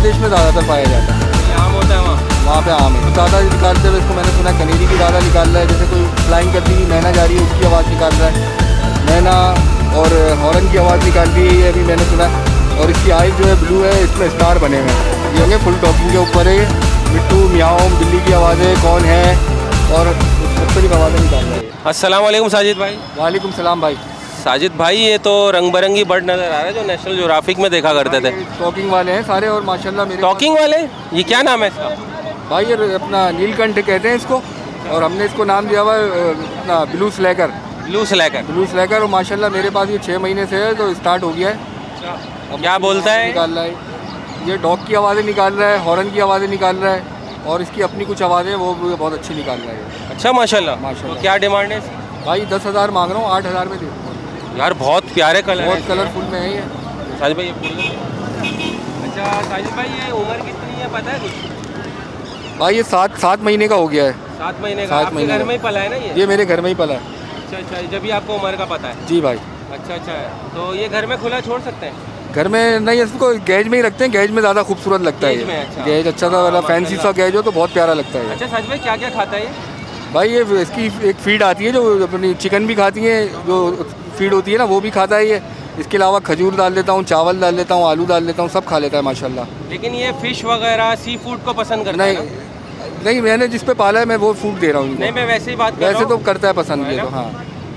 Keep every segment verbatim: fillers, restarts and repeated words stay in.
बांग्लादेश में ज़्यादातर पाया जाता है। आम होता है वहाँ वहाँ पे आम है ज़्यादा निकालते हुए इसको मैंने सुना कनेरी की ज़्यादा निकाल रहा है, जैसे कोई फ्लाइंग करती हुई मैना जा रही है उसकी आवाज़ निकाल रहा है, मैना और हॉर्न की आवाज़ निकाल रही है ये अभी मैंने सुना। और इसकी आइज़ जो है ब्लू है, इसमें स्टार बने हुए हैं, ये होंगे फुल टॉकिंग के ऊपर है। मिट्टू मियाओ बिल्ली की आवाज़ें कौन है और मुख्तलिफ आवाज़ें निकाल रहा है। अस्सलाम वालेकुम साजिद भाई। वालेकुम सलाम भाई। साजिद भाई ये तो रंग बिरंगी बर्ड नज़र आ रहा है जो नेशनल ज्योग्राफिक में देखा करते थे। टॉकिंग वाले हैं सारे और माशाल्लाह मेरे टॉकिंग वाले, ये क्या नाम है इसका? भाई ये अपना नीलकंठ कहते हैं इसको, और हमने इसको नाम दिया हुआ है अपना blue slacker. Blue slacker blue slacker और माशाल्लाह मेरे पास ये छः महीने से है तो स्टार्ट हो गया है। अब क्या बोलता है? निकाल रहा है ये डॉग की आवाज़ें निकाल रहा है, हॉर्न की आवाज़ें निकाल रहा है और इसकी अपनी कुछ आवाज़ें वो भी बहुत अच्छी निकाल रहा है। अच्छा माशाल्लाह। माशाल्लाह। तो क्या डिमांड है? भाई दस हज़ार मांग रहा हूँ, आठ हज़ार में दे दूँ। यार बहुत प्यारे कलर बहुत कलरफुल में है ये साजिद भाई। ये अच्छा साजिद भाई ये उम्र कितनी है पता है कुछ? भाई ये सात सात महीने का हो गया है। सात महीने का? सात आपके महीने घर में ही पला है ना ये? ये मेरे घर में ही पला है। अच्छा अच्छा, जब भी आपको उम्र का पता है? जी भाई। अच्छा अच्छा, तो ये घर में खुला छोड़ सकते हैं? घर में नहीं, इसको गैज में ही रखते हैं, गैज में ज़्यादा खूबसूरत लगता है। गेज में? अच्छा। गैज अच्छा सा वाला फैंसी सा गैज हो तो बहुत प्यारा लगता है। अच्छा साजिद भाई क्या क्या खाता है ये? भाई ये इसकी एक फीड आती है जो अपनी चिकन भी खाती है, जो फीड होती है ना वो भी खाता है ये। इसके अलावा खजूर डाल देता हूँ, चावल डाल देता हूँ, आलू डाल देता हूँ, सब खा लेता है माशाल्लाह। लेकिन ये फिश वगैरह सी फूड को पसंद करता है नहीं ना? नहीं, मैंने जिस पे पाला है मैं वो फूड दे रहा हूँ इनको। नहीं मैं वैसे ही बात कर रहा वैसे हूँ। तो करता है पसंद ये तो। हाँ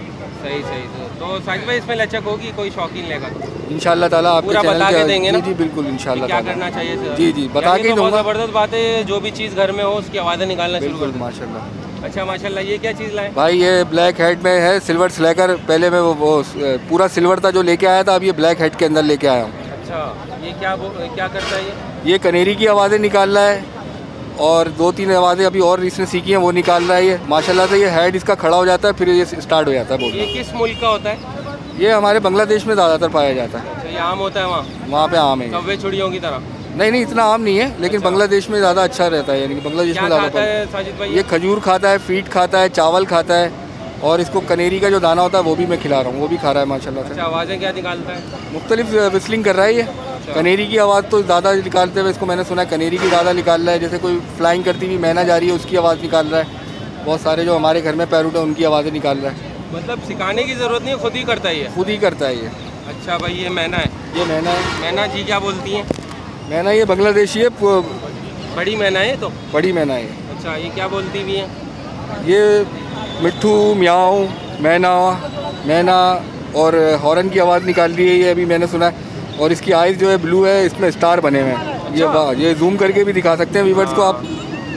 सही सही तो, तो साजिद भाई इसमें लचक होगी, कोई शौकीन लेगा इंशाल्लाह ताला आपके पूरा चैनल बता के के देंगे ना? जी जी बिल्कुल इंशाल्लाह क्या ताला। करना चाहिए सर? जी जी बता के ही तो बहुत दूंगा। ज़बरदस्त बात है, जो भी चीज़ घर में हो उसकी आवाज़ें निकालना शुरू कर बिल्कुल दो। माशाल्लाह। अच्छा माशाल्लाह। ये क्या चीज़ लाए? भाई ये ब्लैक हेड में है सिल्वर स्लैकर। पहले मैं वो, वो पूरा सिल्वर था जो लेके आया था, अब ये ब्लैक हेड के अंदर लेके आया हूँ। अच्छा ये क्या वो क्या करता है ये? ये कनेरी की आवाज़ें निकाल रहा है और दो तीन आवाज़ें अभी और इसने सीखी हैं वो निकाल रहा है ये माशाल्लाह से। ये हेड इसका खड़ा हो जाता है फिर ये स्टार्ट हो जाता है बोलना। ये किस मुल्क का होता है? ये हमारे बांग्लादेश में ज़्यादातर पाया जाता है। अच्छा ये आम होता है वहाँ? वहाँ पे आम है। कौवे चिड़ियों की तरह? नहीं नहीं इतना आम नहीं है, लेकिन अच्छा। बांग्लादेश में ज़्यादा अच्छा रहता है, यानी कि बांग्लादेश क्या में ज़्यादा खाता पाया- है साजिद भाई? ये खजूर खाता है, फीट खाता है, चावल खाता है और इसको कनेरी का जो दाना होता है वो भी मैं खिला रहा हूँ, वो भी खा रहा है माशाल्लाह से। अच्छा आवाज़ें क्या निकालता है? मुख्तलिफ विस्लिंग कर रहा है ये। कनेरी की आवाज़ तो ज़्यादा निकालते हुए इसको मैंने सुना है कनेरी की ज़्यादा निकाल रहा है, जैसे कोई फ्लाइंग करती हुई मैना जा रही है उसकी आवाज़ निकाल रहा है। बहुत सारे जो हमारे घर में पैरोट है उनकी आवाज़ें निकाल रहा है। मतलब सिखाने की ज़रूरत नहीं है, खुद ही करता है ये? खुद ही करता है ये। अच्छा भाई ये मैना है? ये मैना है। मैना जी क्या बोलती हैं? मैना ये बांग्लादेशी है, प- बड़ी मैना है तो? बड़ी मैना है। अच्छा ये क्या बोलती भी हैं? ये मिट्ठू मियाओ मैना मैना और हॉर्न की आवाज़ निकाल रही है ये अभी मैंने सुना है। और इसकी आइज़ जो है ब्लू है, इसमें स्टार बने हुए हैं। ये वाह, ये जूम करके भी दिखा सकते हैं व्यूवर्स को आप।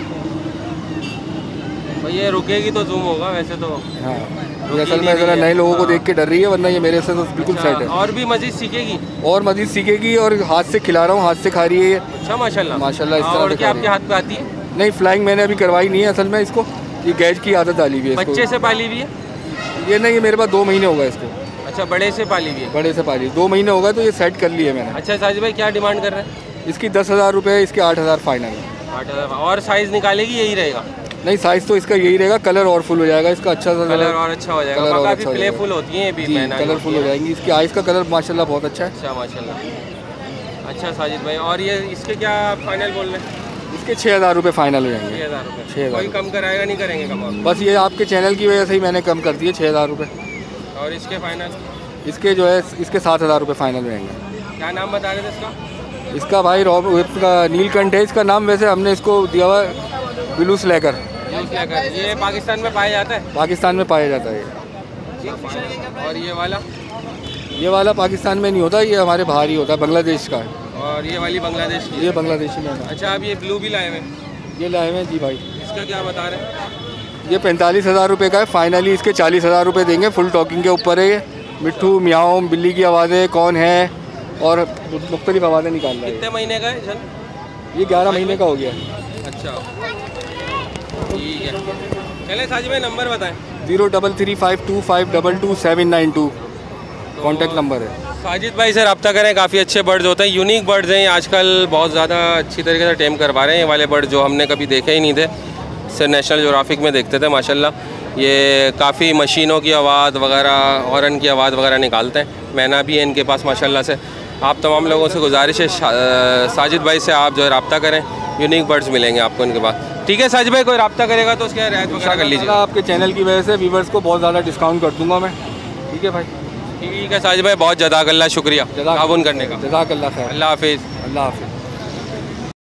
भाई ये रुकेगी तो जूम होगा वैसे तो। हाँ ये असल में ज़रा नए लोगों को देख के डर रही है, वरना ये मेरे से तो बिल्कुल अच्छा, सेट है। और भी मजीद सीखेगी? और मजीद सीखेगी और हाथ से खिला रहा हूँ, हाथ से खा रही है ये अच्छा माशाल्लाह। माशाल्लाह इस हाँ, तरह और से क्या खा रही आपके है। हाथ पे आती है? नहीं फ्लाइंग मैंने अभी करवाई नहीं है असल में इसको, ये गैज की आदत डाली हुई है इसको। बच्चे से पाली हुई है? ये नहीं, ये मेरे पास दो महीने हो गए इसको। अच्छा बड़े से पाली हुई है? बड़े से पाली दो महीने हो गए तो ये सेट कर ली है मैंने। अच्छा साजिद भाई क्या डिमांड कर रहे हैं? इसकी दस हज़ार रुपये, इसके आठ हज़ार फाइनल है। आठ हज़ार। और साइज़ निकालेगी यही रहेगा? नहीं साइज़ तो इसका यही रहेगा, कलर और फुल हो जाएगा इसका अच्छा सा। कलर और अच्छा हो जाएगा, कलर और काफ़ी अच्छा हो प्लेफुल जाएगा। होती हैं ये भी जी मैना जो कलरफुल होती हो है। जाएंगी। इसकी आइज़ का कलर माशाल्लाह बहुत अच्छा है। अच्छा माशाल्लाह। अच्छा साजिद भाई और ये इसके क्या फाइनल बोल रहे हैं? इसके छः हज़ार रुपये फाइनल हो जाएंगे। छः हज़ार रुपये? छः हज़ार कोई कम कराएगा नहीं करेंगे कम आप? बस ये आपके चैनल की वजह से ही मैंने कम कर दिए छः हज़ार रुपये। और इसके फाइनल? इसके जो है इसके सात हज़ार रुपये फाइनल रहेंगे। क्या नाम बता रहे थे इसका? इसका भाई रॉब इसका नीलकंठ है इसका नाम, वैसे हमने इसको दिया हुआ ब्लू स्लैकर। ये पाकिस्तान में पाया जाता है? पाकिस्तान में पाया जाता है। और ये वाला? ये वाला पाकिस्तान में नहीं होता, ये हमारे बाहर ही होता है, बांग्लादेश का है। और ये वाली बांग्लादेश की? ये बांग्लादेशी में है। अच्छा अब ये ब्लू भी लाए हुए? ये लाए हुए हैं जी भाई। इसका क्या बता रहे हैं? ये पैंतालीस हज़ार रुपये का है, फाइनली इसके चालीस हज़ार रुपये देंगे। फुल टॉकिंग के ऊपर है ये। मिट्ठू मियाओ बिल्ली की आवाज़ें कौन है और मुख्तलिफ आवाज़ें निकाल रहा है। कितने महीने का है सर? ये ग्यारह महीने का हो गया। अच्छा ठीक है, चले साजिद भाई नंबर बताएं। Zero double three five two five double two seven nine two contact number है। साजिद भाई से रब्ता करें, काफ़ी अच्छे बर्ड्स होते हैं, यूनिक बर्ड्स हैं आजकल, बहुत ज़्यादा अच्छी तरीके से टेम करवा रहे हैं ये वाले बर्ड जो हमने कभी देखे ही नहीं थे, सिर्फ नेशनल ज्योग्राफिक में देखते थे माशाल्लाह। ये काफ़ी मशीनों की आवाज़ वगैरह, हॉर्न की आवाज़ वगैरह निकालते हैं। मैना भी है इनके पास माशाल्लाह से। आप तमाम लोगों से गुजारिश है साजिद भाई से आप जो है रब्ता करें, यूनिक बर्ड्स मिलेंगे आपको इनके पास। ठीक है साजिद भाई, कोई रब्ता करेगा तो उसके रियायत वगैरह कर लीजिए। आपके चैनल की वजह से व्यूवर्स को बहुत ज़्यादा डिस्काउंट कर दूंगा मैं। ठीक है भाई, ठीक है साजिद भाई, बहुत जज़ाकल्लाह, शुक्रिया ताउन करने का। जज़ाकल्लाह खैर, अल्लाह हाफिज़। अल्लाह हाफिज़।